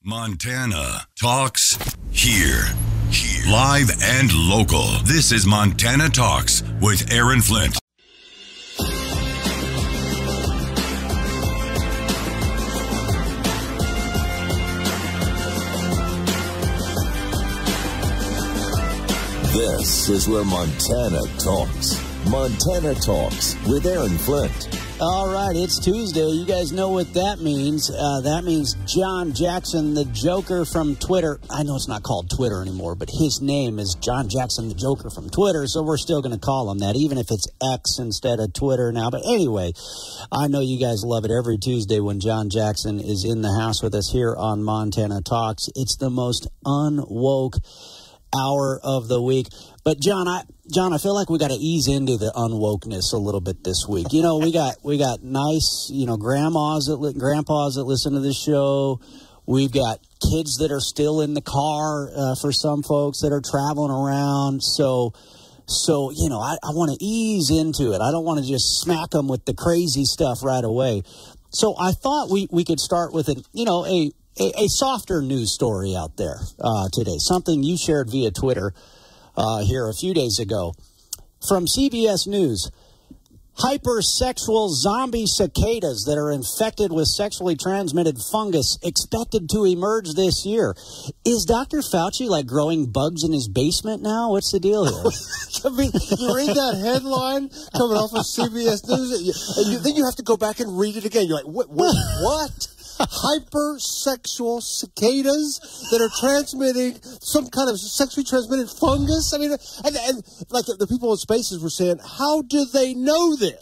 Montana Talks here. Live and local. This is Montana Talks with Aaron Flint. This is where Montana talks. Montana Talks with Aaron Flint. All right, it's Tuesday. You guys know what that means. That means John Jackson, the Joker from Twitter. I know it's not called Twitter anymore, but his name is John Jackson, the Joker from Twitter, so we're still going to call him that, even if it's X instead of Twitter now. But anyway, I know you guys love it every Tuesday when John Jackson is in the house with us here on Montana Talks. It's the most unwoke hour of the week. But John, I feel like we got to ease into the unwokeness a little bit this week. You know, we got nice, grandpas that listen to this show. We've got kids that are still in the car for some folks that are traveling around. So I want to ease into it. I don't want to just smack them with the crazy stuff right away. So I thought we could start with a softer news story out there today, something you shared via Twitter here a few days ago. From CBS News, hypersexual zombie cicadas that are infected with sexually transmitted fungus expected to emerge this year. Is Dr. Fauci growing bugs in his basement now? What's the deal here? I mean, you read that headline coming off of CBS News, and then you have to go back and read it again. You're like, what? Hypersexual cicadas that are transmitting some kind of sexually transmitted fungus. I mean, and like the people in Spaces were saying, how do they know this?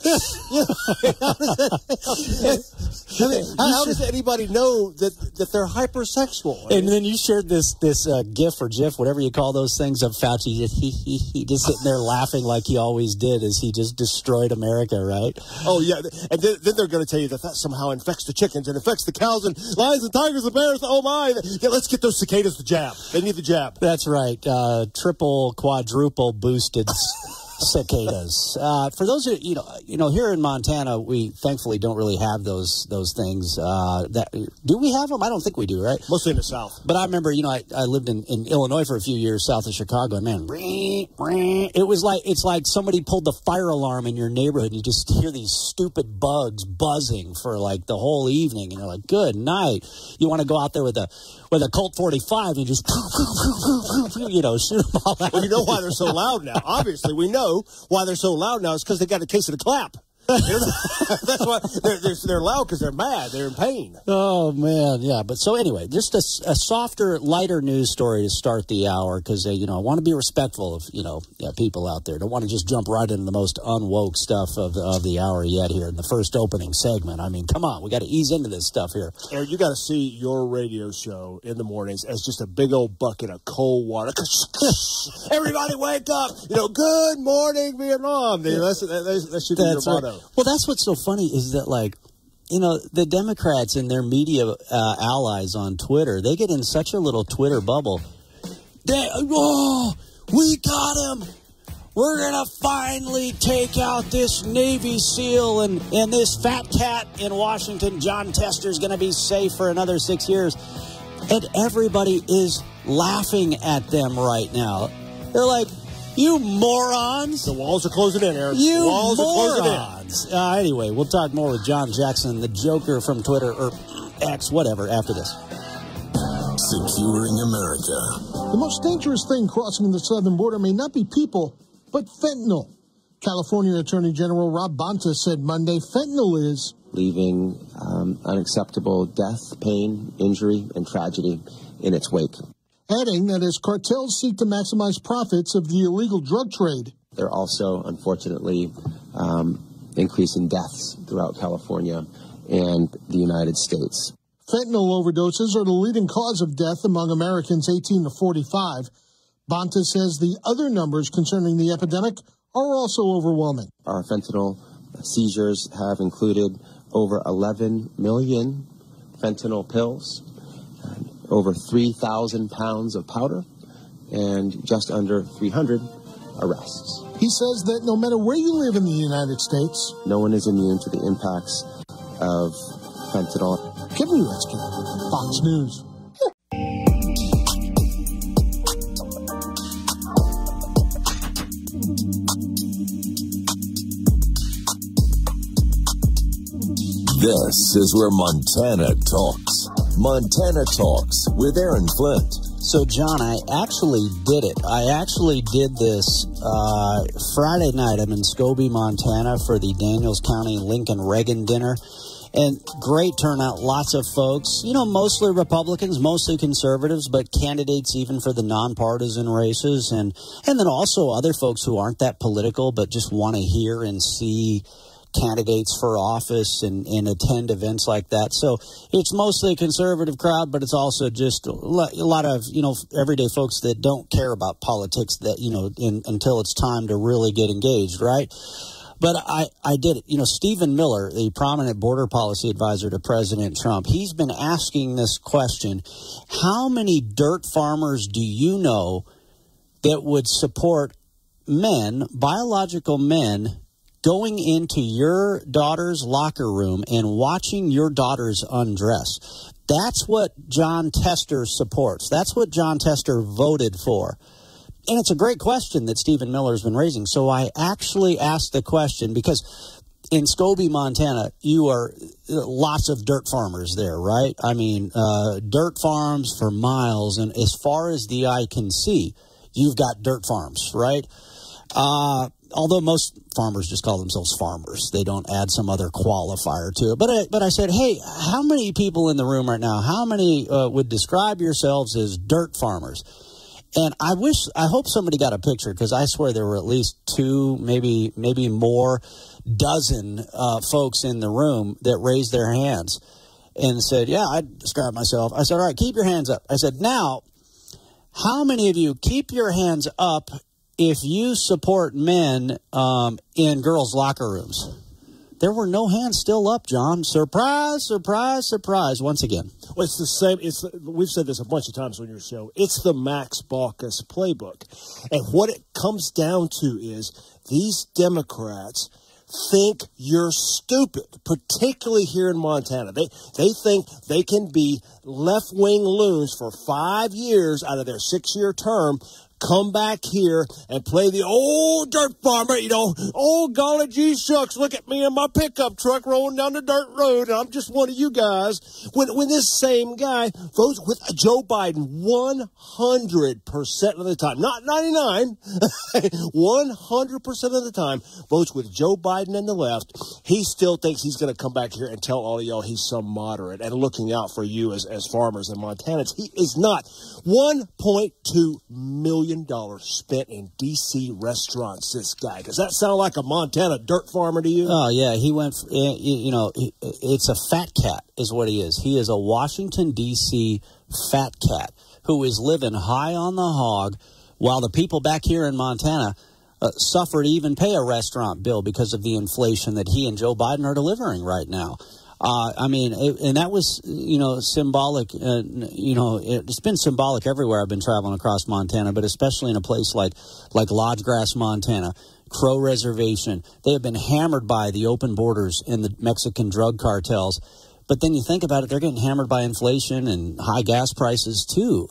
How does anybody know that they're hypersexual? And then you shared this GIF or GIF, whatever you call those things, of Fauci he just sitting there laughing like he always did as he just destroyed America, right? Oh yeah, and then they're going to tell you that somehow infects the chickens and infects the cows and lions and tigers and bears. Oh my! Yeah, let's get those cicadas the jab. They need the jab. That's right. Triple, quadruple boosted cicadas. For those of you here in Montana, we thankfully don't really have those things. Do we have them? I don't think we do, right? Mostly in the South. But I remember, I lived in Illinois for a few years, south of Chicago, and man, it's like somebody pulled the fire alarm in your neighborhood, and you just hear these stupid bugs buzzing for the whole evening, and you're like, good night. You want to go out there with a Colt 45 and you just shoot them all out. Well, you know why they're so loud now. Obviously, we know why they're so loud now. It's because they got a case of the clap. That's why they're loud, because they're mad. They're in pain. Oh, man, yeah. But so anyway, just a softer, lighter news story to start the hour, because, I want to be respectful of, people out there. Don't want to just jump right into the most unwoke stuff of the hour yet here in the first opening segment. I mean, come on. We got to ease into this stuff here. Aaron, you got to see your radio show in the mornings as just a big old bucket of cold water. Everybody wake up. Good morning, Vietnam. That should be your motto. Well, that's what's so funny is that, the Democrats and their media allies on Twitter, they get in such a little Twitter bubble. We got him. We're going to finally take out this Navy SEAL and this fat cat in Washington. John Tester's going to be safe for another 6 years. And everybody is laughing at them right now. They're like, you morons. The walls are closing in, Aaron. You the walls morons. are closing in. Anyway, we'll talk more with John Jackson, the Joker from Twitter, or X, whatever, after this. Securing America. The most dangerous thing crossing the southern border may not be people, but fentanyl. California Attorney General Rob Bonta said Monday fentanyl is leaving unacceptable death, pain, injury, and tragedy in its wake. Adding that as cartels seek to maximize profits of the illegal drug trade, they're also, unfortunately, increasing deaths throughout California and the United States. Fentanyl overdoses are the leading cause of death among Americans 18 to 45. Bonta says the other numbers concerning the epidemic are also overwhelming. Our fentanyl seizures have included over 11 million fentanyl pills, over 3,000 pounds of powder, and just under 300 arrests. He says that no matter where you live in the United States, no one is immune to the impacts of fentanyl. Kevin Uretsky, Fox News. This is where Montana talks. Montana Talks with Aaron Flint. So, John, I actually did it. I actually did this Friday night. I'm in Scobie, Montana for the Daniels County Lincoln Reagan dinner. And great turnout, lots of folks, mostly Republicans, mostly conservatives, but candidates even for the nonpartisan races. And then also other folks who aren't that political but just want to hear and see candidates for office and attend events like that. So it's mostly a conservative crowd, but it's also just a lot of, everyday folks that don't care about politics that, until it's time to really get engaged, right? But I did it. Stephen Miller, the prominent border policy advisor to President Trump, he's been asking this question: how many dirt farmers do you know that would support men, biological men, going into your daughter's locker room and watching your daughters undress? That's what Jon Tester supports. That's what Jon Tester voted for. And it's a great question that Stephen Miller has been raising. So I actually asked the question because in Scobie, Montana, you are lots of dirt farmers there, right? I mean, dirt farms for miles. And as far as the eye can see, you've got dirt farms, right? Although most farmers just call themselves farmers. They don't add some other qualifier to it. But I said, hey, how many people in the room right now, how many would describe yourselves as dirt farmers? And I hope somebody got a picture, because I swear there were at least 2, maybe more dozen folks in the room that raised their hands and said, yeah, I describe myself. I said, all right, keep your hands up. I said, now, how many of you keep your hands up if you support men in girls' locker rooms? There were no hands still up, John. Surprise, surprise, surprise, once again. Well, it's the same. We've said this a bunch of times on your show. It's the Max Baucus playbook. And what it comes down to is these Democrats think you're stupid, particularly here in Montana. They think they can be left-wing loons for 5 years out of their 6-year term, come back here and play the old dirt farmer, oh, golly gee shucks, look at me in my pickup truck rolling down the dirt road, and I'm just one of you guys. When this same guy votes with Joe Biden 100% of the time, not 99, 100% of the time, votes with Joe Biden and the left, he still thinks he's going to come back here and tell all of y'all he's some moderate and looking out for you as farmers and Montanans. He is not. $1.2 million spent in D.C. restaurants, this guy. Does that sound like a Montana dirt farmer to you? Oh, yeah. He went, it's a fat cat is what he is. He is a Washington, D.C. fat cat who is living high on the hog while the people back here in Montana suffer to even pay a restaurant bill because of the inflation that he and Joe Biden are delivering right now. And that was, symbolic. It's been symbolic everywhere I've been traveling across Montana, but especially in a place like Lodge Grass, Montana, Crow Reservation. They have been hammered by the open borders and the Mexican drug cartels. But then you think about it, they're getting hammered by inflation and high gas prices too.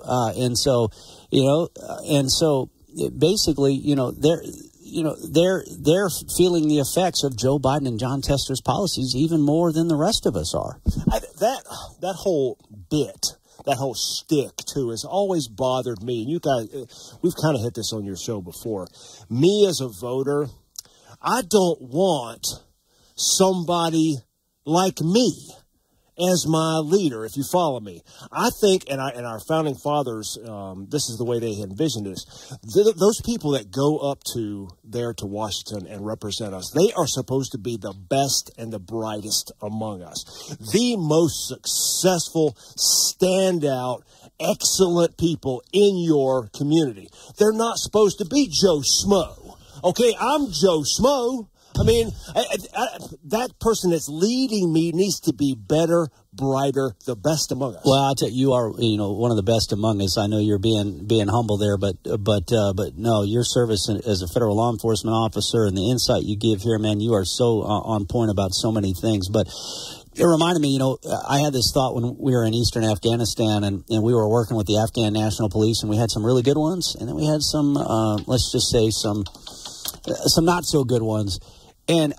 Basically, they're feeling the effects of Joe Biden and Jon Tester's policies even more than the rest of us are. That whole bit, that whole shtick too, has always bothered me. And you guys, we've kind of hit this on your show before. Me as a voter, I don't want somebody like me as my leader, if you follow me. I think, and our founding fathers, this is the way they envisioned this. Those people that go up to Washington and represent us, they are supposed to be the best and the brightest among us. The most successful, standout, excellent people in your community. They're not supposed to be Joe Schmo. Okay, I'm Joe Schmo. I mean, that person that's leading me needs to be better, brighter, the best among us. Well, I'll tell you, you are, one of the best among us. I know you're being humble there, but no, your service as a federal law enforcement officer and the insight you give here, man, you are so on point about so many things. But it reminded me, I had this thought when we were in eastern Afghanistan and we were working with the Afghan National Police, and we had some really good ones, and then we had some, let's just say some not so good ones. And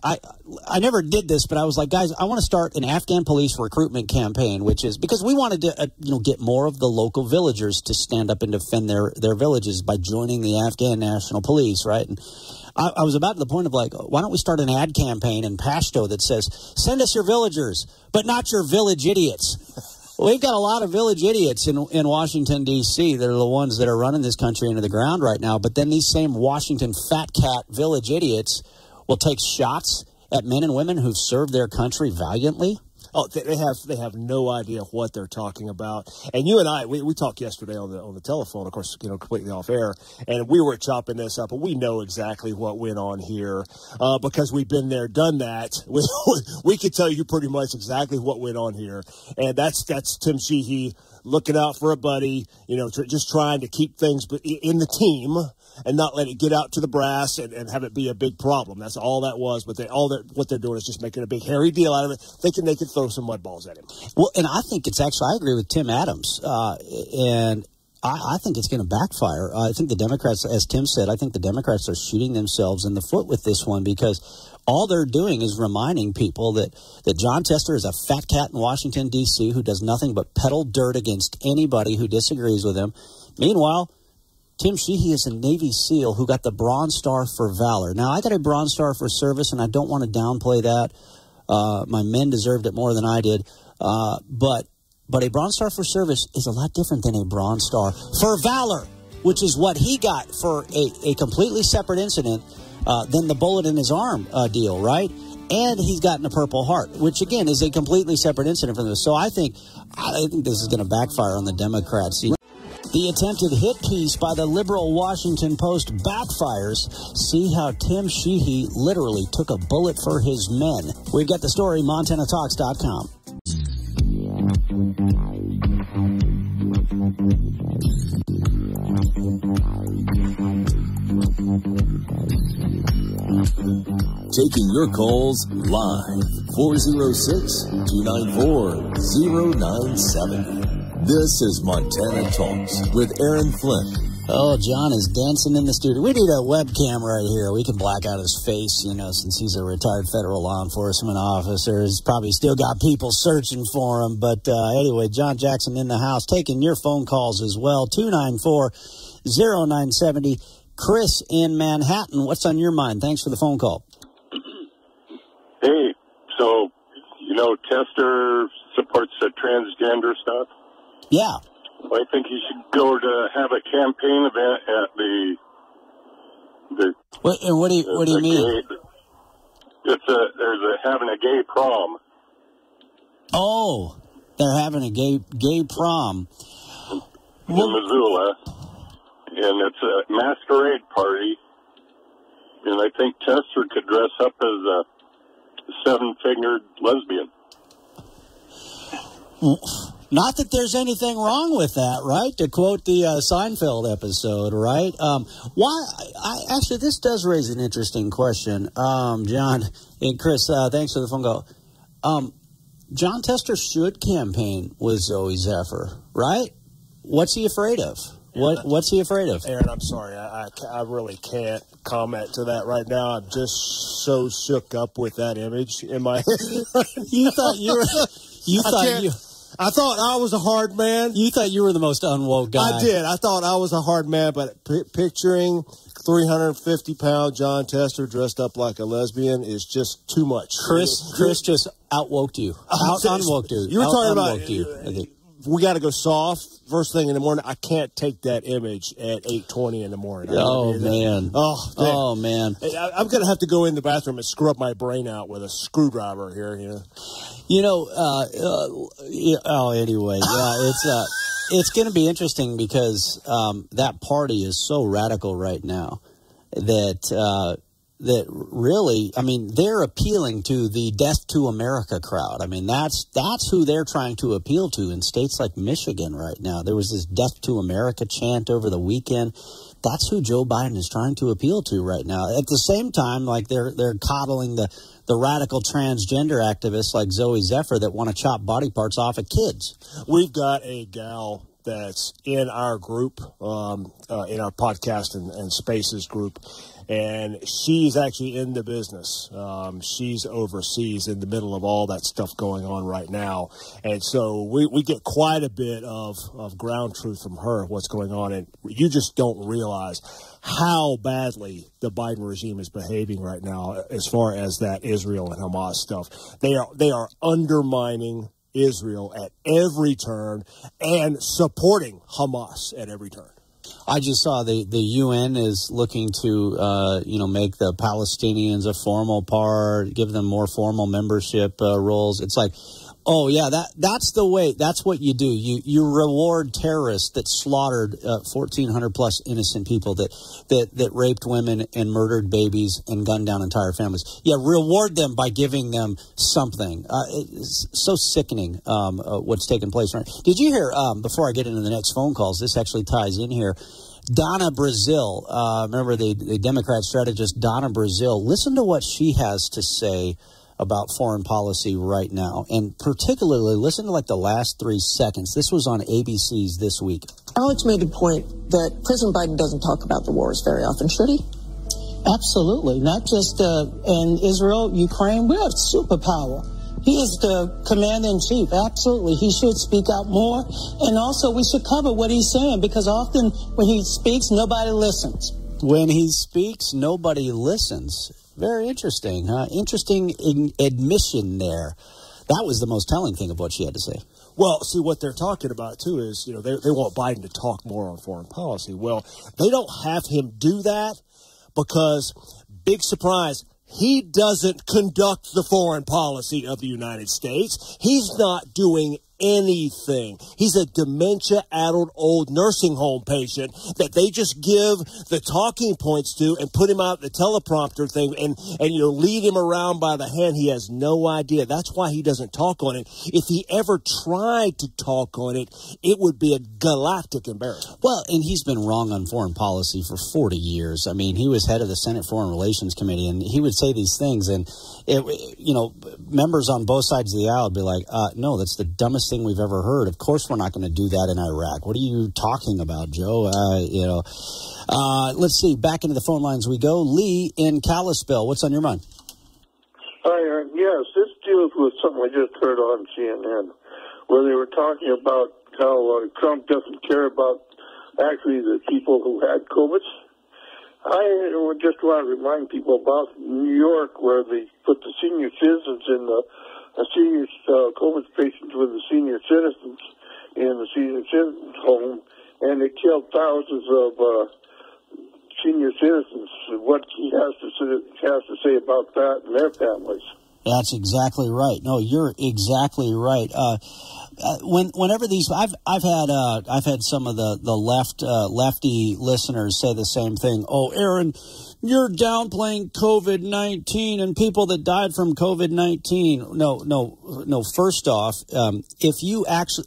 I never did this, but I was like, guys, I want to start an Afghan police recruitment campaign, which is because we wanted to get more of the local villagers to stand up and defend their villages by joining the Afghan National Police, right? And I was about to the point of like, why don't we start an ad campaign in Pashto that says, send us your villagers, but not your village idiots. We've got a lot of village idiots in Washington, D.C. that are the ones that are running this country into the ground right now. But then these same Washington fat cat village idiots will take shots at men and women who've served their country valiantly. Oh, they have no idea what they're talking about. And you and I, we talked yesterday on the telephone, of course, completely off air, and we were chopping this up, and we know exactly what went on here because we've been there, done that. We could tell you pretty much exactly what went on here, and that's Tim Sheehy looking out for a buddy, just trying to keep things in the team and not let it get out to the brass and have it be a big problem. That's all that was. But what they're doing is just making a big hairy deal out of it, thinking they could throw some mud balls at him. Well, and I think it's actually, I agree with Tim Adams, and I think it's going to backfire. I think the Democrats, as Tim said, I think the Democrats are shooting themselves in the foot with this one because all they're doing is reminding people that Jon Tester is a fat cat in Washington, D.C., who does nothing but peddle dirt against anybody who disagrees with him. Meanwhile, Tim Sheehy is a Navy SEAL who got the Bronze Star for valor. Now, I got a Bronze Star for service, and I don't want to downplay that. My men deserved it more than I did. But a Bronze Star for service is a lot different than a Bronze Star for valor, which is what he got for a completely separate incident than the bullet in his arm deal, right? And he's gotten a Purple Heart, which, again, is a completely separate incident from this. So I think this is going to backfire on the Democrats. The attempted hit piece by the liberal Washington Post backfires. See how Tim Sheehy literally took a bullet for his men. We've got the story, MontanaTalks.com. Taking your calls live, 406-294-097. This is Montana Talks with Aaron Flint. Oh, John is dancing in the studio. We need a webcam right here. We can black out his face, since he's a retired federal law enforcement officer. He's probably still got people searching for him. But anyway, John Jackson in the house, taking your phone calls as well, 294-0970. Chris in Manhattan, what's on your mind? Thanks for the phone call. Hey, so, Tester supports the transgender stuff? Yeah. Well, I think he should go to have a campaign event at What do you mean? They're having a gay prom. Oh, they're having a gay prom In Missoula, and it's a masquerade party, and I think Tester could dress up as a seven-fingered lesbian. Not that there's anything wrong with that, right? To quote the Seinfeld episode, right? Actually, this does raise an interesting question. John and Chris, thanks for the phone call. Jon Tester should campaign with Zoe Zephyr, right? What's he afraid of? What's he afraid of? Aaron, I'm sorry. I really can't comment to that right now. I'm just so shook up with that image in my head. I thought I was a hard man. You thought you were the most unwoke guy. I did. I thought I was a hard man, but picturing 350-pound Jon Tester dressed up like a lesbian is just too much. Chris just outwoked you. Unwoked you. You were talking about you, I think. We got to go soft first thing in the morning. I can't take that image at 8:20 in the morning. Oh, man. Oh, man. I'm going to have to go in the bathroom and scrub my brain out with a screwdriver here, anyway, yeah, it's going to be interesting because that party is so radical right now that really, they're appealing to the Death to America crowd. That's who they're trying to appeal to in states like Michigan right now. There was this Death to America chant over the weekend. That's who Joe Biden is trying to appeal to right now. At the same time, they're coddling the radical transgender activists like Zoe Zephyr that want to chop body parts off of kids. We've got a gal that's in our group, in our podcast and spaces group. And she's actually in the business. She's overseas in the middle of all that stuff going on right now. And so we get quite a bit of ground truth from her, what's going on. And you just don't realize how badly the Biden regime is behaving right now as far as that Israel and Hamas stuff. They are undermining Israel at every turn and supporting Hamas at every turn. I just saw the UN is looking to, make the Palestinians a formal part, give them more formal membership roles. It's like, oh, yeah, that's the way. That's what you do. You reward terrorists that slaughtered 1,400 plus innocent people, that raped women and murdered babies and gunned down entire families. Yeah, reward them by giving them something. It's so sickening what's taking place. Right? Did you hear, before I get into the next phone calls, this actually ties in here, Donna Brazile, remember the Democrat strategist Donna Brazile, listen to what she has to say about foreign policy right now, and particularly listen to like the last 3 seconds. This was on ABC's This Week. Alex made the point that President Biden doesn't talk about the wars very often, should he? Absolutely. Not just in Israel, Ukraine. We're a superpower. He is the commander-in-chief. Absolutely. He should speak out more. And also, we should cover what he's saying, because often when he speaks, nobody listens. When he speaks, nobody listens. Very interesting, huh? Interesting admission there. That was the most telling thing of what she had to say. Well, see, what they're talking about, too, is, they want Biden to talk more on foreign policy. Well, they don't have him do that because, big surprise, he doesn't conduct the foreign policy of the United States. He's not doing anything. He's a dementia-addled old nursing home patient that they just give the talking points to and put him out the teleprompter thing and lead him around by the hand. He has no idea. That's why he doesn't talk on it. If he ever tried to talk on it, it would be a galactic embarrassment. Well, and he's been wrong on foreign policy for 40 years. I mean, he was head of the Senate Foreign Relations Committee, and he would say these things, and members on both sides of the aisle would be like, no, that's the dumbest thing we've ever heard. Of course we're not going to do that in Iraq. What are you talking about, Joe? Let's see. Back into the phone lines we go. Lee in Kalispell. What's on your mind? Hi, Aaron. Yes, this deals with something I just heard on CNN, where they were talking about how Trump doesn't care about actually the people who had COVID. I just want to remind people about New York, where they put the senior citizens in the senior COVID patients with the senior citizens in the senior citizens home, and they killed thousands of senior citizens. What he has to say about that and their families. That's exactly right. No, you're exactly right. Whenever these, I've had some of the lefty listeners say the same thing. Oh, Aaron, you're downplaying COVID-19 and people that died from COVID-19. No. First off, if you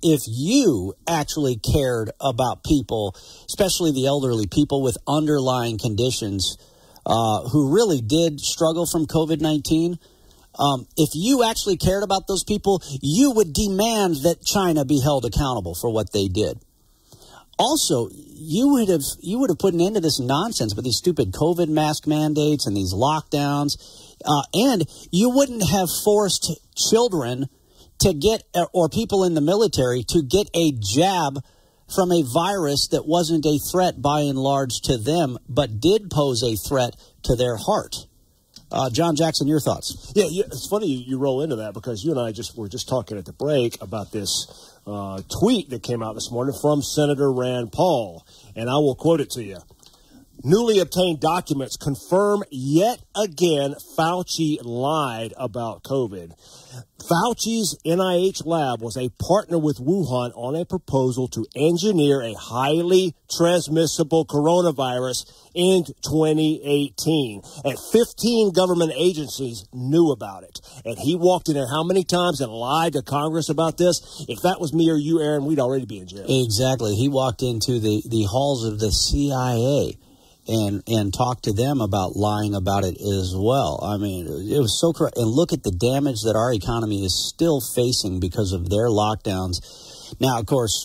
actually cared about people, especially the elderly, people with underlying conditions, who really did struggle from COVID-19. If you actually cared about those people, you would demand that China be held accountable for what they did. Also, you would have put an end to this nonsense with these stupid COVID mask mandates and these lockdowns, and you wouldn't have forced children to get, or people in the military to get a jab from a virus that wasn't a threat by and large to them, but did pose a threat to their heart. John Jackson, your thoughts? Yeah, it's funny you roll into that, because you and I were just talking at the break about this tweet that came out this morning from Senator Rand Paul, and I will quote it to you. Newly obtained documents confirm yet again Fauci lied about COVID. Fauci's NIH lab was a partner with Wuhan on a proposal to engineer a highly transmissible coronavirus in 2018. And 15 government agencies knew about it. And he walked in there how many times and lied to Congress about this? If that was me or you, Aaron, we'd already be in jail. Exactly. He walked into the halls of the CIA and talk to them about lying about it as well. I mean, it was so correct. And look at the damage that our economy is still facing because of their lockdowns. Now, of course,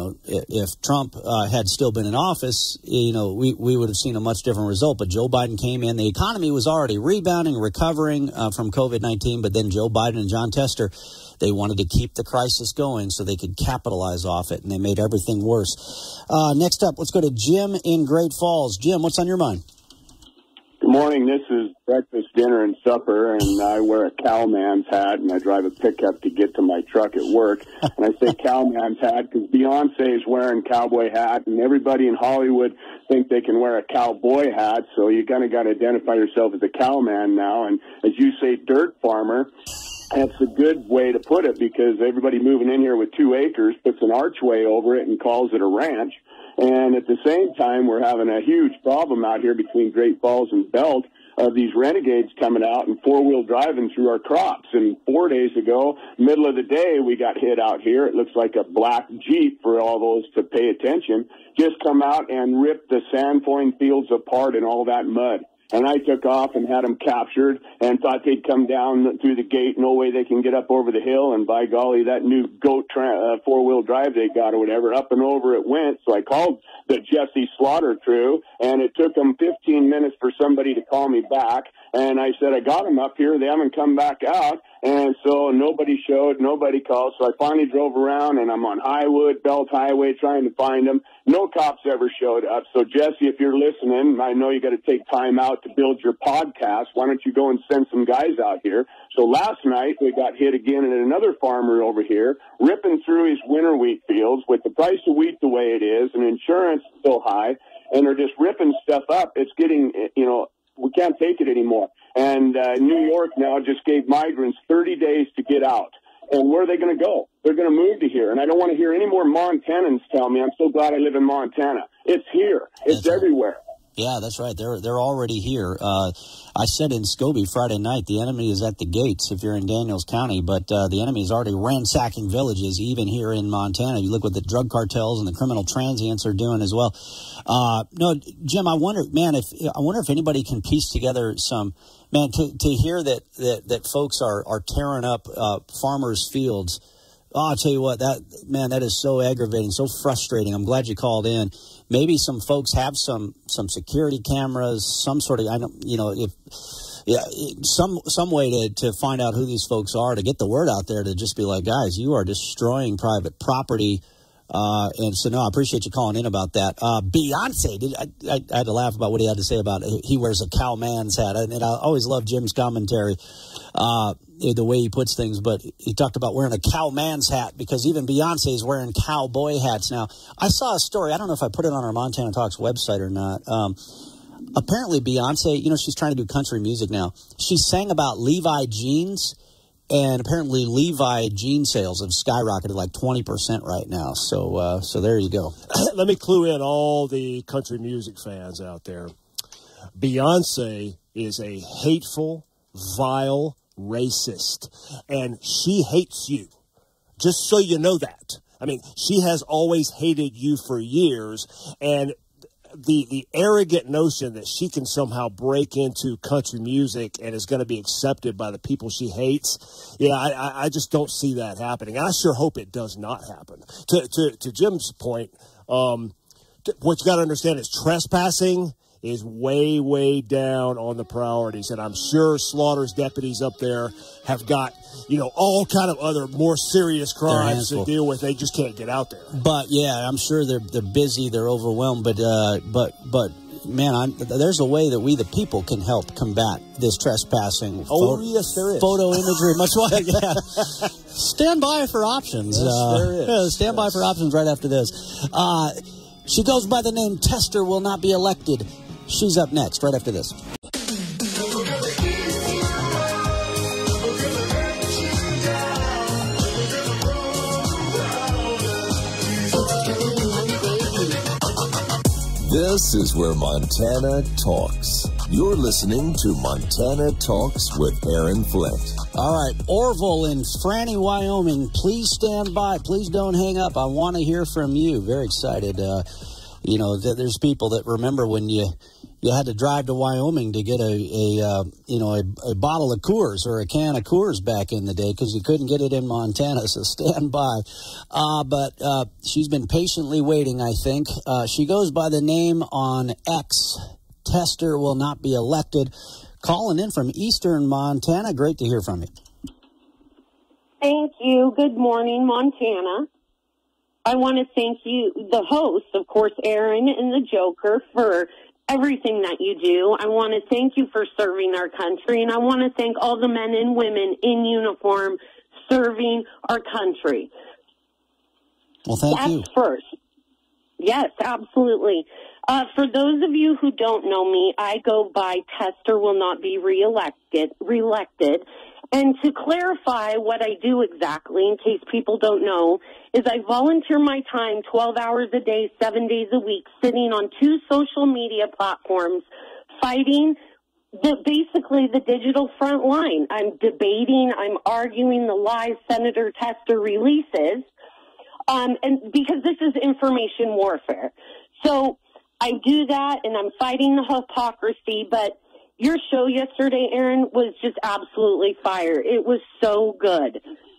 if Trump had still been in office, we would have seen a much different result. But Joe Biden came in. The economy was already rebounding, recovering from COVID-19. But then Joe Biden and John Tester, they wanted to keep the crisis going so they could capitalize off it, and they made everything worse. Next up, let's go to Jim in Great Falls. Jim, what's on your mind? Good morning. This is breakfast, dinner, and supper, and I wear a cowman's hat, and I drive a pickup to get to my truck at work. And I say cowman's hat because Beyonce is wearing cowboy hat, and everybody in Hollywood think they can wear a cowboy hat, so you kind of got to identify yourself as a cowman now. And as you say, dirt farmer, that's a good way to put it because everybody moving in here with 2 acres puts an archway over it and calls it a ranch. And at the same time, we're having a huge problem out here between Great Falls and Belt of these renegades coming out and four-wheel driving through our crops. And 4 days ago, middle of the day, we got hit out here. It looks like a black Jeep for all those to pay attention. Just come out and rip the sandpoint fields apart and all that mud. And I took off and had them captured and thought they'd come down through the gate. No way they can get up over the hill. And by golly, that new goat four-wheel drive they got or whatever, up and over it went. So I called the Jesse Slaughter crew, and it took them 15 minutes for somebody to call me back. And I said, I got them up here. They haven't come back out. And so nobody showed, nobody called. So I finally drove around, and I'm on Highwood, Belt Highway, trying to find them. No cops ever showed up. So, Jesse, if you're listening, I know you got to take time out to build your podcast. Why don't you go and send some guys out here? So last night we got hit again at another farmer over here, ripping through his winter wheat fields with the price of wheat the way it is and insurance so high, and they're just ripping stuff up. It's getting, we can't take it anymore. And New York now just gave migrants 30 days to get out. And where are they going to go? They're going to move to here. And I don't want to hear any more Montanans tell me, I'm so glad I live in Montana. It's here. It's everywhere. Yeah, that's right. They're already here. I said in Scobie Friday night, the enemy is at the gates if you're in Daniels County, but the enemy is already ransacking villages, even here in Montana. You look what the drug cartels and the criminal transients are doing as well. No, Jim, I wonder if anybody can piece together some, man, to hear that folks are tearing up farmers' fields. Oh, I'll tell you what, that is so aggravating, so frustrating. I'm glad you called in. Maybe some folks have some security cameras, some sort of, some way to find out who these folks are, to get the word out there, to just be like, guys, you are destroying private property. And so, no, I appreciate you calling in about that. Beyonce, I had to laugh about what he had to say about he wears a cowman's hat. And I always love Jim's commentary, the way he puts things. But he talked about wearing a cowman's hat because even Beyonce is wearing cowboy hats now. I saw a story. I don't know if I put it on our Montana Talks website or not. Apparently Beyonce, she's trying to do country music now. She sang about Levi jeans. And apparently Levi jean sales have skyrocketed like 20% right now. So there you go. Let me clue in all the country music fans out there. Beyonce is a hateful, vile racist. And she hates you. Just so you know that. I mean, she has always hated you for years. And the arrogant notion that she can somehow break into country music and is going to be accepted by the people she hates, I just don't see that happening. I sure hope it does not happen. To Jim's point, what you got to understand is trespassing is way, way down on the priorities. And I'm sure Slaughter's deputies up there have got, all kind of other more serious crimes to deal with. They just can't get out there. But, yeah, I'm sure they're busy, they're overwhelmed. But man, there's a way that we, the people, can help combat this trespassing. Yes, there is. Photo imagery, much like, yeah. Stand by for options. Yes, there is. Yeah, stand by for options right after this. She goes by the name Tester will not be elected. She's up next, right after this. This is where Montana talks. You're listening to Montana Talks with Aaron Flint. All right, Orville in Franny, Wyoming. Please stand by. Please don't hang up. I want to hear from you. Very excited. There's people that remember when you you had to drive to Wyoming to get a bottle of Coors or a can of Coors back in the day because you couldn't get it in Montana, so stand by. But she's been patiently waiting, I think. She goes by the name on X. Tester will not be elected. Calling in from Eastern Montana. Great to hear from you. Thank you. Good morning, Montana. I want to thank you, the host, of course, Aaron and the Joker, for everything that you do. I want to thank you for serving our country, and I want to thank all the men and women in uniform serving our country. Well, thank you. That's first. Yes, absolutely. For those of you who don't know me, I go by Tester will not be reelected. And to clarify what I do exactly, in case people don't know, is I volunteer my time 12 hours a day, 7 days a week, sitting on 2 social media platforms, fighting basically the digital front line. I'm debating, I'm arguing the lies Senator Tester releases, and because this is information warfare. So I do that, and I'm fighting the hypocrisy, but your show yesterday, Aaron, was just absolutely fire. It was so good.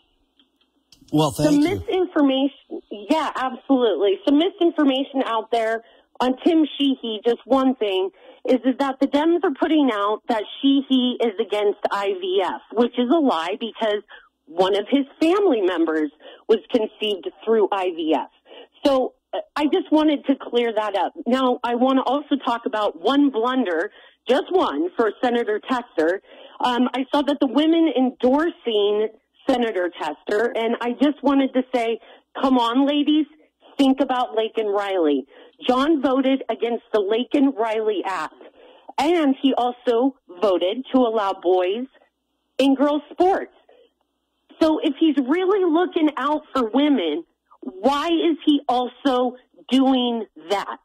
Well, thank you. Misinformation, yeah, absolutely. Some misinformation out there on Tim Sheehy, just one thing, is that the Dems are putting out that Sheehy is against IVF, which is a lie because one of his family members was conceived through IVF. So I just wanted to clear that up. Now, I want to also talk about one blunder, just one, for Senator Tester. I saw that the women endorsing Senator Tester, and I just wanted to say, come on, ladies, think about Laken Riley. John voted against the Laken Riley Act, and he also voted to allow boys in girls' sports. So if he's really looking out for women, why is he also doing that?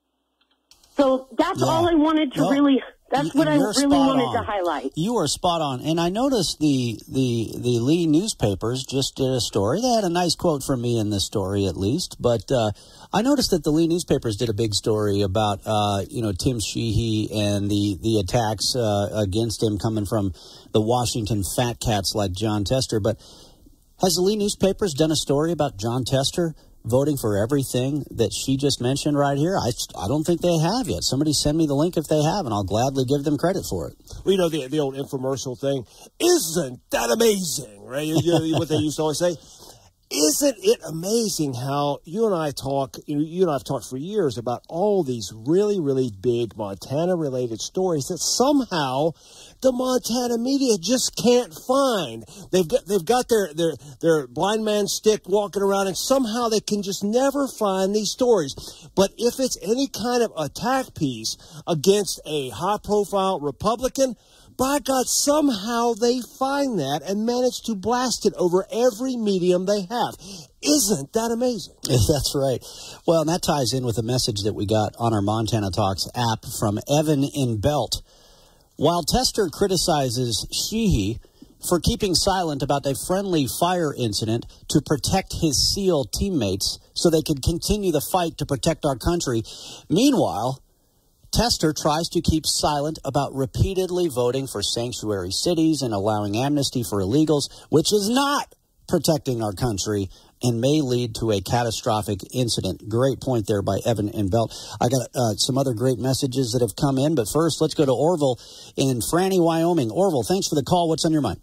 So that's all I wanted to that's what I really wanted to highlight. You are spot on. And I noticed the Lee newspapers just did a story. They had a nice quote from me in this story, at least. But I noticed that the Lee newspapers did a big story about, Tim Sheehy and the attacks against him coming from the Washington fat cats like John Tester. But has the Lee newspapers done a story about John Tester voting for everything that she just mentioned right here? I don't think they have yet. Somebody send me the link if they have, and I'll gladly give them credit for it. Well, the old infomercial thing, isn't that amazing, right? What they used to always say. Isn't it amazing how you and I talk, you and I have talked for years about all these really, really big Montana-related stories that somehow the Montana media just can't find. They've got their blind man stick walking around, and somehow they can just never find these stories. But if it's any kind of attack piece against a high-profile Republican, by God, somehow they find that and manage to blast it over every medium they have. Isn't that amazing? That's right. Well, and that ties in with a message that we got on our Montana Talks app from Evan in Belt. While Tester criticizes Sheehy for keeping silent about a friendly fire incident to protect his SEAL teammates so they could continue the fight to protect our country, meanwhile, Tester tries to keep silent about repeatedly voting for sanctuary cities and allowing amnesty for illegals, which is not protecting our country and may lead to a catastrophic incident. Great point there by Evan in Belt. I got some other great messages that have come in, but first let's go to Orville in Franny, Wyoming. Orville, thanks for the call. What's on your mind?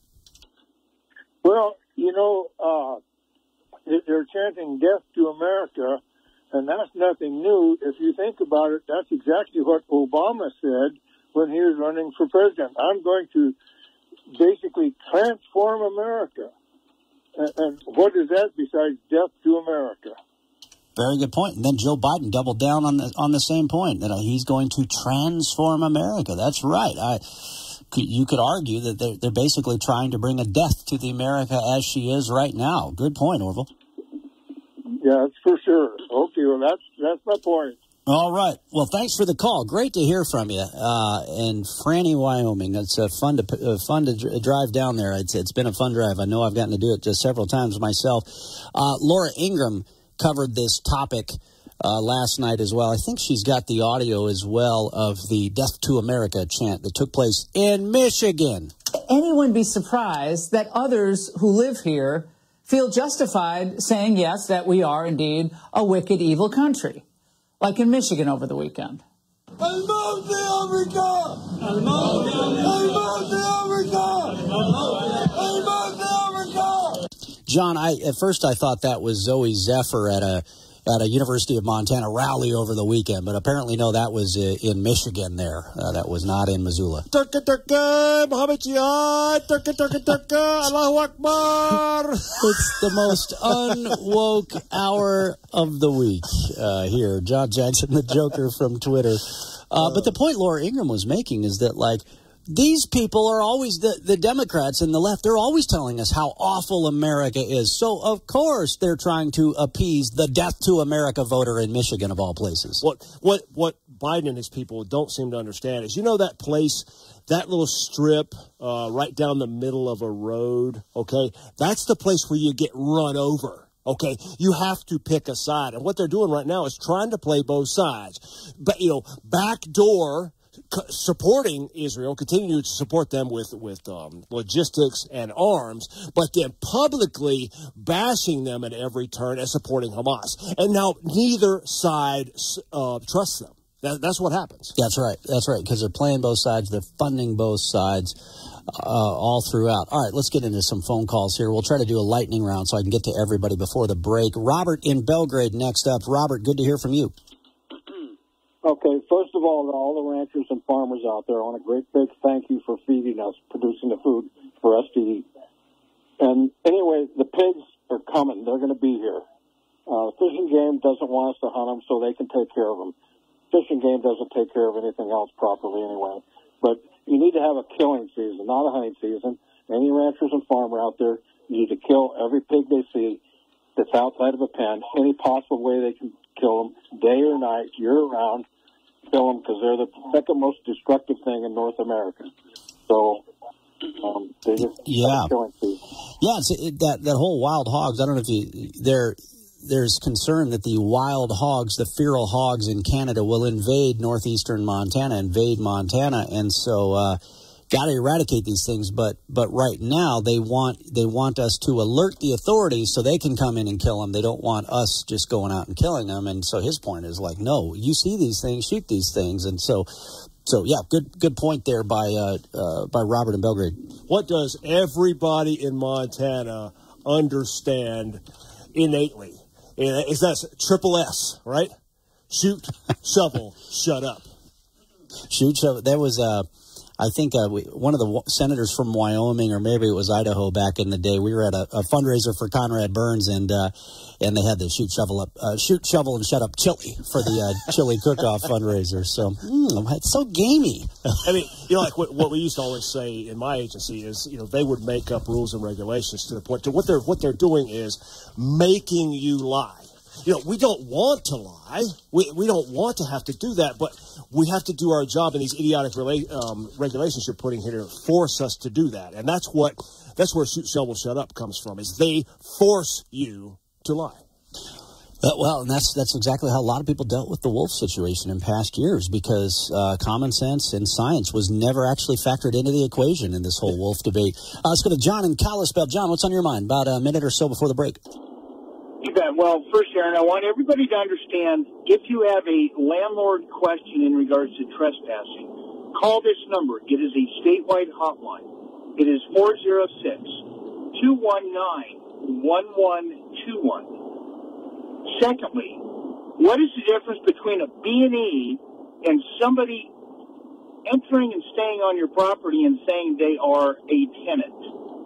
Well, they're chanting death to America, and that's nothing new. If you think about it, that's exactly what Obama said when he was running for president. I'm going to basically transform America. And what is that besides death to America? Very good point. And then Joe Biden doubled down on the same point, that he's going to transform America. That's right. You could argue that they're basically trying to bring a death to the America as she is right now. Good point, Orville. Yeah, that's for sure. Okay, well, that's my point. All right. Well, thanks for the call. Great to hear from you. In Franny, Wyoming. It's fun to drive down there. It's been a fun drive. I know I've gotten to do it just several times myself. Laura Ingram covered this topic last night as well. I think she's got the audio as well of the Death to America chant that took place in Michigan. Anyone be surprised that others who live here feel justified saying, yes, that we are indeed a wicked, evil country, like in Michigan over the weekend. John, at first I thought that was Zoe Zephyr at a University of Montana rally over the weekend, but apparently no, that was in Michigan there. That was not in Missoula. Turkey, turkey, Muhammad Jihad, turkey, turkey, turkey, Allahu Akbar. It's the most unwoke hour of the week here. John Jackson, the Joker from Twitter. But the point Laura Ingraham was making is that, like, these people are always, the Democrats and the left, they're always telling us how awful America is. So, of course, they're trying to appease the Death to America voter in Michigan, of all places. What Biden and his people don't seem to understand is, you know that place, that little strip right down the middle of a road, okay? That's the place where you get run over. Okay, you have to pick a side. And what they're doing right now is trying to play both sides. But, backdoor supporting Israel, continuing to support them with logistics and arms, but then publicly bashing them at every turn and supporting Hamas. And now neither side trusts them. That's what happens. That's right, because they're playing both sides, they're funding both sides all throughout. All right, let's get into some phone calls here. We'll try to do a lightning round so I can get to everybody before the break. Robert in Belgrade next up. Robert, good to hear from you. Okay, first of all, to all the ranchers and farmers out there, I want a great big thank you for feeding us, producing the food for us to eat. And anyway, the pigs are coming. They're going to be here. Fish and Game doesn't want us to hunt them so they can take care of them. Fish and Game doesn't take care of anything else properly anyway. But you need to have a killing season, not a hunting season. Any ranchers and farmer out there, you need to kill every pig they see that's outside of a pen, any possible way they can kill them, day or night, year-round. Kill them because they're the second most destructive thing in North America. So they just killing season. Yeah, that whole wild hogs. I don't know if there's concern that the wild hogs, the feral hogs in Canada, will invade northeastern Montana, and so got to eradicate these things. But right now they want us to alert the authorities so they can come in and kill them. They don't want us just going out and killing them. And so his point is like, no, you see these things, shoot these things. And so yeah, good point there by Robert in Belgrade. What does everybody in Montana understand innately? Is that triple S, right? Shoot, shovel, shut up. Shoot, shovel. That was I think one of the senators from Wyoming, or maybe it was Idaho back in the day, we were at a fundraiser for Conrad Burns, and they had the shoot, shovel, and shut up chili for the chili cook-off fundraiser. So it's so gamey. I mean, like what we used to always say in my agency is, they would make up rules and regulations to the point to what they're doing is making you lie. We don't want to lie. We don't want to have to do that, but we have to do our job in these idiotic regulations you're putting here to force us to do that. And that's where shoot, shovel, shut up comes from, is they force you to lie. Well, and that's exactly how a lot of people dealt with the wolf situation in past years, because common sense and science was never actually factored into the equation in this whole wolf debate. Let's go to John in Kalispell. John, what's on your mind? About a minute or so before the break. You bet. Well, first, Aaron, I want everybody to understand, if you have a landlord question in regards to trespassing, call this number. It is a statewide hotline. It is 406-219-1121. Secondly, what is the difference between a B&E and somebody entering and staying on your property and saying they are a tenant?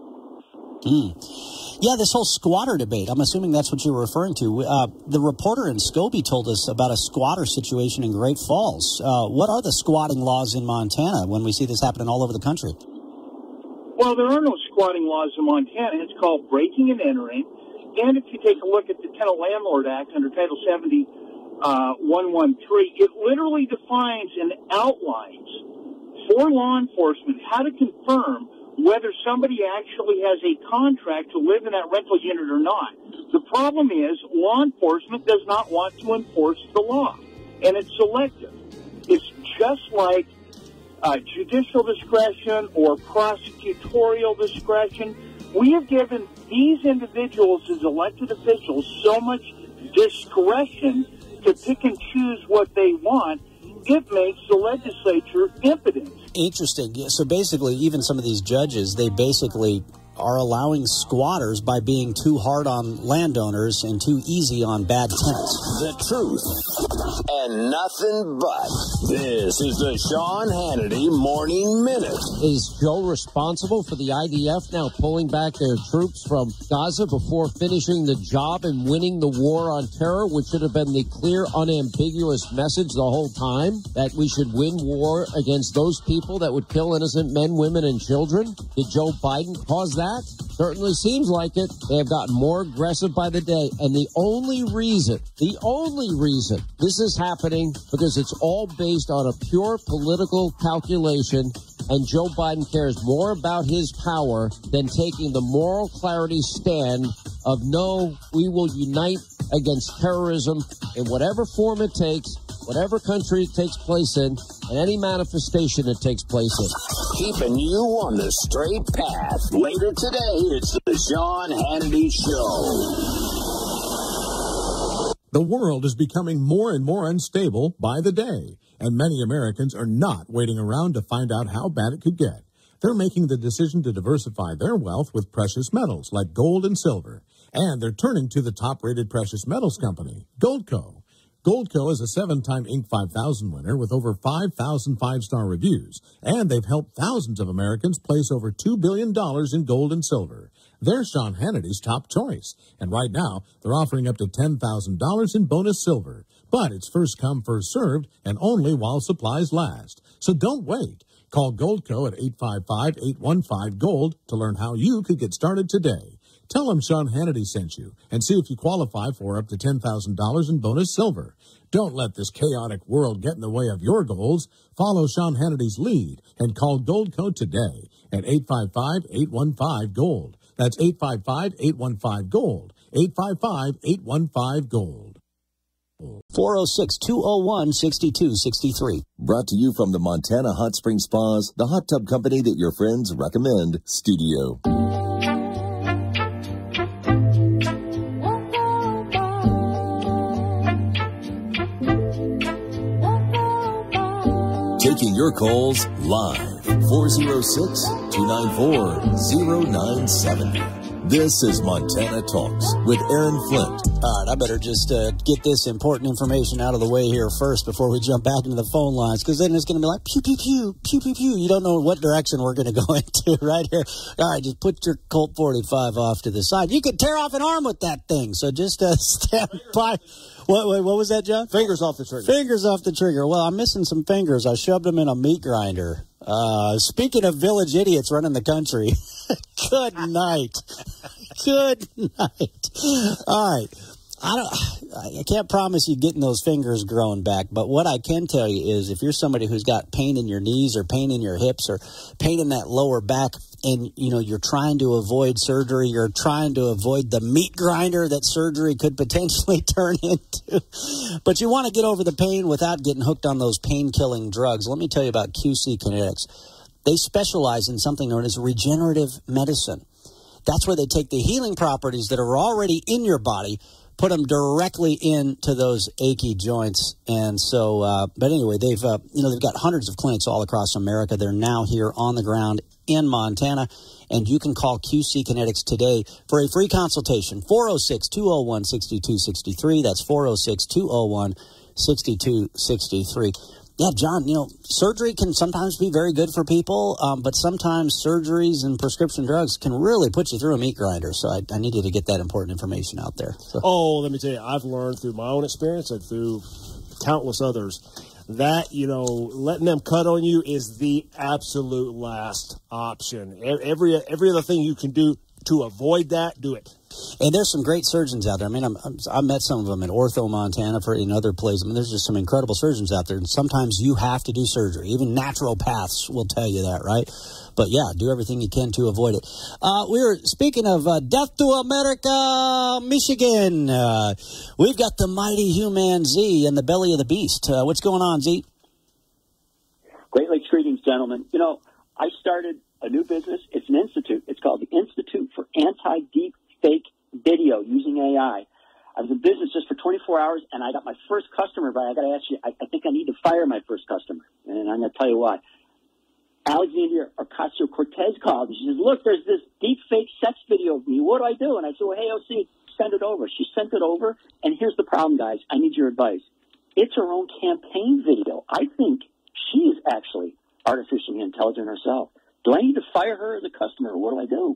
Yeah, this whole squatter debate, I'm assuming that's what you were referring to. The reporter in Scobie told us about a squatter situation in Great Falls. What are the squatting laws in Montana when we see this happening all over the country? Well, there are no squatting laws in Montana. It's called breaking and entering. And if you take a look at the Tenant Landlord Act under Title 70, 113, it literally defines and outlines for law enforcement how to confirm whether somebody actually has a contract to live in that rental unit or not. The problem is law enforcement does not want to enforce the law, and it's selective. It's just like judicial discretion or prosecutorial discretion. We have given these individuals as elected officials so much discretion to pick and choose what they want, it makes the legislature impotent. Interesting. So basically, even some of these judges, they basically are allowing squatters by being too hard on landowners and too easy on bad tenants. The truth and nothing but. This is the Sean Hannity Morning Minute. Is Joe responsible for the IDF now pulling back their troops from Gaza before finishing the job and winning the war on terror, which should have been the clear, unambiguous message the whole time, that we should win war against those people that would kill innocent men, women, and children? Did Joe Biden cause that? Certainly seems like it. They have gotten more aggressive by the day. And the only reason this is happening, because it's all based on a pure political calculation, and Joe Biden cares more about his power than taking the moral clarity stand of no, we will unite against terrorism in whatever form it takes, whatever country it takes place in, and any manifestation it takes place in. Keeping you on the straight path. Later today, it's the Sean Hannity Show. The world is becoming more and more unstable by the day, and many Americans are not waiting around to find out how bad it could get. They're making the decision to diversify their wealth with precious metals like gold and silver, and they're turning to the top-rated precious metals company, Goldco. Goldco is a 7-time Inc. 5000 winner with over 5,000 five-star reviews, and they've helped thousands of Americans place over $2 billion in gold and silver. They're Sean Hannity's top choice, and right now they're offering up to $10,000 in bonus silver. But it's first come, first served, and only while supplies last. So don't wait. Call Goldco at 855-815-GOLD to learn how you could get started today. Tell them Sean Hannity sent you and see if you qualify for up to $10,000 in bonus silver. Don't let this chaotic world get in the way of your goals. Follow Sean Hannity's lead and call Goldco today at 855-815-GOLD. That's 855-815-GOLD. 855-815-GOLD. 406-201-6263. Brought to you from the Montana Hot Spring Spas, the hot tub company that your friends recommend, Studio. Taking your calls live, 406-294-0970. This is Montana Talks with Aaron Flint. All right, I better just get this important information out of the way here first before we jump back into the phone lines, because then it's going to be like pew, pew, pew, pew, pew, pew. You don't know what direction we're going to go into right here. All right, just put your Colt 45 off to the side. You could tear off an arm with that thing, so just stand by. What was that, John? Fingers off the trigger. Fingers off the trigger. Well, I'm missing some fingers. I shoved them in a meat grinder. Speaking of village idiots running the country, good night. Good night. All right. I can't promise you getting those fingers growing back, but what I can tell you is if you're somebody who's got pain in your knees or pain in your hips or pain in that lower back, and you're trying to avoid surgery, you're trying to avoid the meat grinder that surgery could potentially turn into, but you want to get over the pain without getting hooked on those pain-killing drugs. Let me tell you about QC Kinetics. They specialize in something known as regenerative medicine. That's where they take the healing properties that are already in your body, put them directly into those achy joints. And so, but anyway, they've got hundreds of clinics all across America. They're now here on the ground in Montana, and you can call QC Kinetics today for a free consultation. 406-201-6263. That's 406-201-6263. Yeah, John, surgery can sometimes be very good for people, but sometimes surgeries and prescription drugs can really put you through a meat grinder. So I needed to get that important information out there. So. Oh, let me tell you, I've learned through my own experience and through countless others that, letting them cut on you is the absolute last option. Every other thing you can do to avoid that, do it. And there's some great surgeons out there. I mean, I met some of them in Ortho, Montana, in other places. I mean, there's just some incredible surgeons out there. And sometimes you have to do surgery. Even naturopaths will tell you that, right? But, yeah, do everything you can to avoid it. Speaking of Death to America, Michigan, we've got the mighty Human Z in the belly of the beast. What's going on, Z? Great Lakes greetings, gentlemen. You know, I started a new business. It's an institute. It's called the Institute for Anti-Deep Fake Video using AI. I was in business just for 24 hours, and I got my first customer, but I got to ask you, I think I need to fire my first customer, and I'm going to tell you why. Alexandria Ocasio-Cortez called, and she says, look, there's this deep fake sex video of me. What do I do? And I said, well, hey, OC, send it over. She sent it over, and here's the problem, guys. I need your advice. It's her own campaign video. I think she is actually artificially intelligent herself. Do I need to fire her as a customer, or what do I do?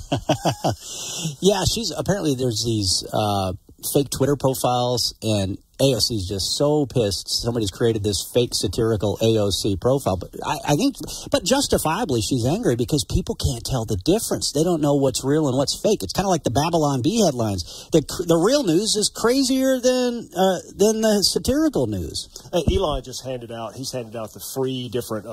Yeah, apparently there's these fake Twitter profiles, and AOC's just so pissed somebody's created this fake satirical AOC profile. But I think, but justifiably, she's angry because people can't tell the difference. They don't know what's real and what's fake. It's kind of like the Babylon Bee headlines. The real news is crazier than the satirical news. Elon just handed out the free different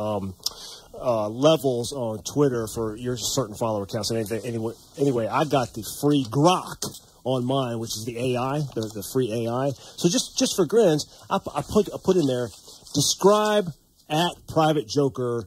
levels on Twitter for your certain follower accounts. And anyway, I got the free Grok on mine, which is the AI, the free AI. So just for grins, I put in there, describe at private jokerous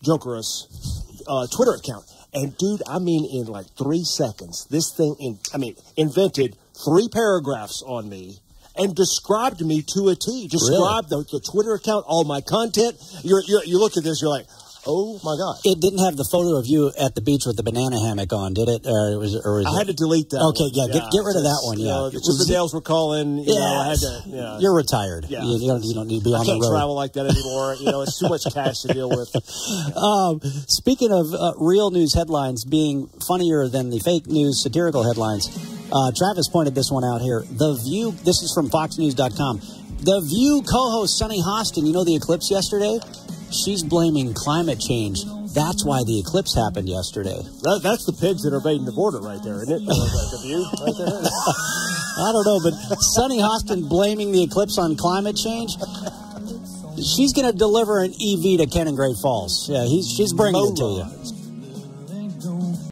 Twitter account. And dude, I mean, in like 3 seconds, this thing invented 3 paragraphs on me and described me to a T. Described the Twitter account, all my content. You look at this, you're like, oh my God! It didn't have the photo of you at the beach with the banana hammock on, did it? Or was I had to delete that. Okay, one. Get rid of that one. Yeah, the Chippendales were calling. I had to. Yeah. You're retired. Yeah. You don't need to be on the road. I can't travel like that anymore. It's too much cash to deal with. Speaking of real news headlines being funnier than the fake news satirical headlines, Travis pointed this one out here. The View. This is from FoxNews.com. The View co-host Sunny Hostin. You know the eclipse yesterday? She's blaming climate change. That's why the eclipse happened yesterday. That's the pigs that are invading the border right there, isn't it? The View right there. I don't know, but Sunny Hostin blaming the eclipse on climate change. She's going to deliver an EV to Ken in Great Falls. Yeah, she's bringing it to you.